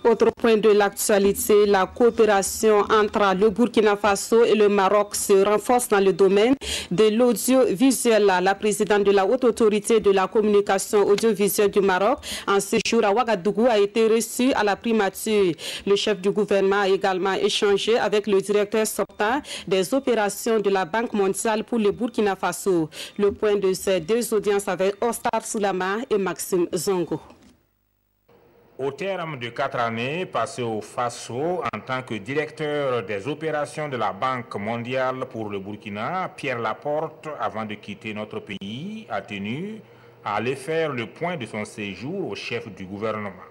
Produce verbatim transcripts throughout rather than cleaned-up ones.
Autre point de l'actualité, la coopération entre le Burkina Faso et le Maroc se renforce dans le domaine de l'audiovisuel. La présidente de la Haute Autorité de la Communication audiovisuelle du Maroc, en séjour à Ouagadougou, a été reçue à la primature. Le chef du gouvernement a également échangé avec le directeur sortant des opérations de la Banque mondiale pour le Burkina Faso. Le point de ces deux audiences avec Ostar Soulama et Maxime Zongo. Au terme de quatre années passées au Faso en tant que directeur des opérations de la Banque mondiale pour le Burkina, Pierre Laporte, avant de quitter notre pays, a tenu à aller faire le point de son séjour au chef du gouvernement.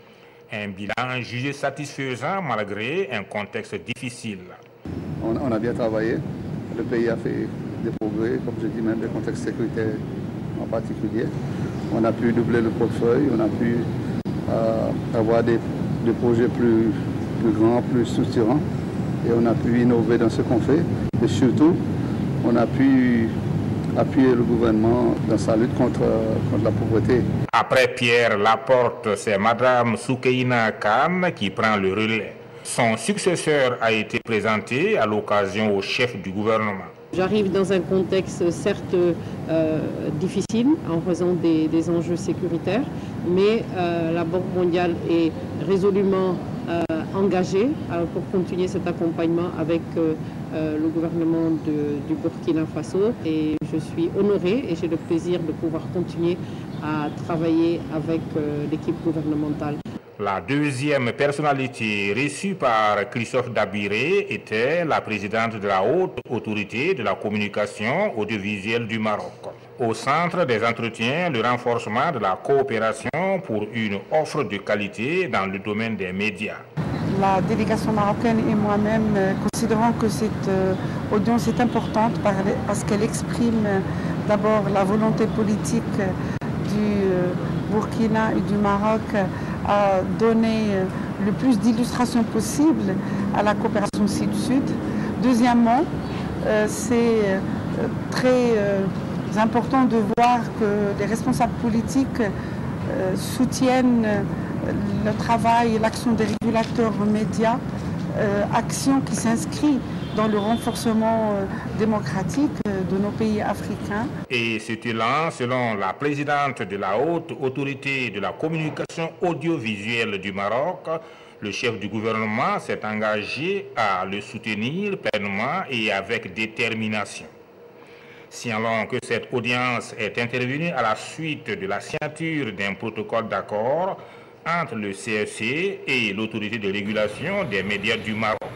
Un bilan jugé satisfaisant malgré un contexte difficile. On, on a bien travaillé, le pays a fait des progrès, comme je dis, même le contexte sécuritaire en particulier. On a pu doubler le portefeuille, on a pu Euh, avoir des, des projets plus, plus grands, plus structurants. Et on a pu innover dans ce qu'on fait. Et surtout, on a pu appuyer le gouvernement dans sa lutte contre, contre la pauvreté. Après Pierre Laporte, c'est Madame Soukeina Khan qui prend le relais. Son successeur a été présenté à l'occasion au chef du gouvernement. J'arrive dans un contexte certes euh, difficile en raison des, des enjeux sécuritaires, mais euh, la Banque mondiale est résolument euh, engagée euh, pour continuer cet accompagnement avec euh, euh, le gouvernement de, du Burkina Faso. Et je suis honorée et j'ai le plaisir de pouvoir continuer à travailler avec euh, l'équipe gouvernementale. La deuxième personnalité reçue par Christophe Dabiré était la présidente de la Haute Autorité de la Communication audiovisuelle du Maroc. Au centre des entretiens, le renforcement de la coopération pour une offre de qualité dans le domaine des médias. La délégation marocaine et moi-même euh, considérons que cette euh, audience est importante parce qu'elle exprime euh, d'abord la volonté politique euh, du euh, Burkina et du Maroc euh, à donner euh, le plus d'illustrations possible à la coopération sud-sud. Deuxièmement, euh, c'est euh, très euh, important de voir que les responsables politiques euh, soutiennent euh, le travail et l'action des régulateurs médias, euh, action qui s'inscrit dans le renforcement euh, démocratique euh, de nos pays africains. Et cet élan, selon la présidente de la Haute Autorité de la Communication audiovisuelle du Maroc, le chef du gouvernement s'est engagé à le soutenir pleinement et avec détermination. Signalons que cette audience est intervenue à la suite de la signature d'un protocole d'accord entre le C F C et l'autorité de régulation des médias du Maroc.